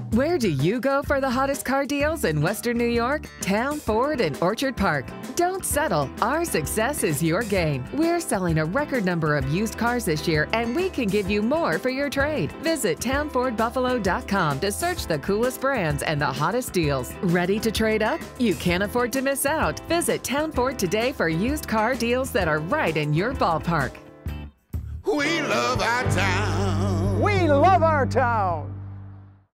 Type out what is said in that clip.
Where do you go for the hottest car deals in Western New York? Towne Ford in Orchard Park. Don't settle. Our success is your gain. We're selling a record number of used cars this year, and we can give you more for your trade. Visit TowneFordBuffalo.com to search the coolest brands and the hottest deals. Ready to trade up? You can't afford to miss out. Visit Towne Ford today for used car deals that are right in your ballpark. We love our town. We love our town.